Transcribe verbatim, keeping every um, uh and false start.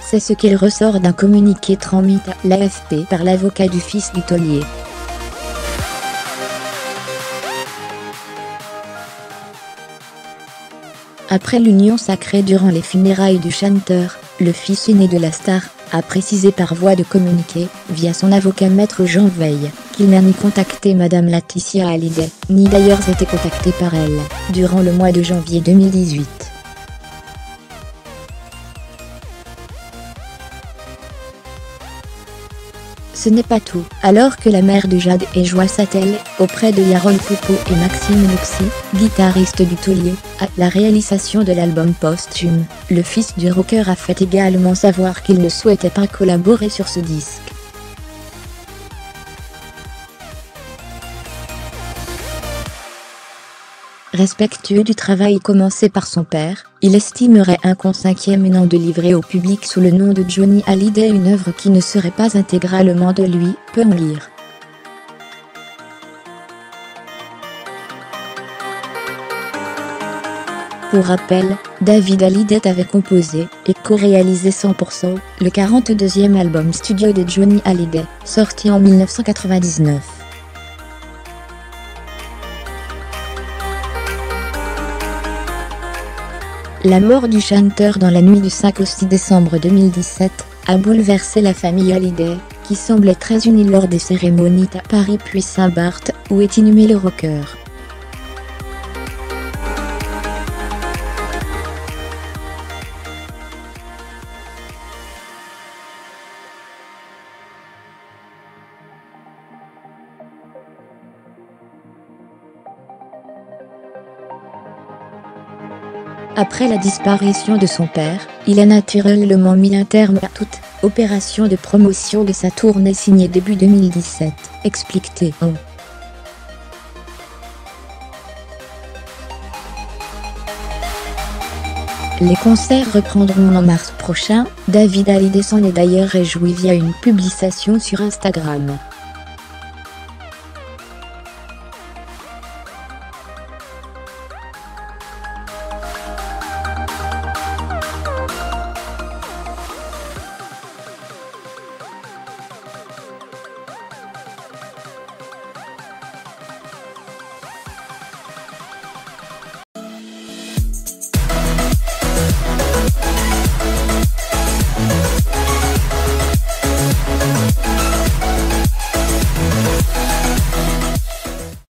C'est ce qu'il ressort d'un communiqué transmis à l'A F P par l'avocat du fils du taulier. Après l'union sacrée durant les funérailles du chanteur, le fils aîné de la star a précisé par voie de communiqué, via son avocat maître Jean Veil, qu'il n'a ni contacté Madame Laetitia Hallyday, ni d'ailleurs été contacté par elle, durant le mois de janvier deux mille dix-huit. Ce n'est pas tout. Alors que la mère de Jade et Joie s'attelle, auprès de Yarol Poupeau et Maxime Nuxi, guitariste du taulier, à la réalisation de l'album posthume, le fils du rocker a fait également savoir qu'il ne souhaitait pas collaborer sur ce disque. Respectueux du travail commencé par son père, il estimerait inconscient de livrer au public sous le nom de Johnny Hallyday une œuvre qui ne serait pas intégralement de lui, peut en lire. Pour rappel, David Hallyday avait composé et co-réalisé cent pour cent le quarante-deuxième album studio de Johnny Hallyday, sorti en mille neuf cent quatre-vingt-dix-neuf. La mort du chanteur dans la nuit du cinq au six décembre deux mille dix-sept a bouleversé la famille Hallyday, qui semblait très unie lors des cérémonies à Paris puis Saint-Barth, où est inhumé le rocker. Après la disparition de son père, il a naturellement mis un terme à toute opération de promotion de sa tournée signée début deux mille dix-sept, explique-t-on. Les concerts reprendront en mars prochain, David Hallyday s'en est d'ailleurs réjoui via une publication sur Instagram.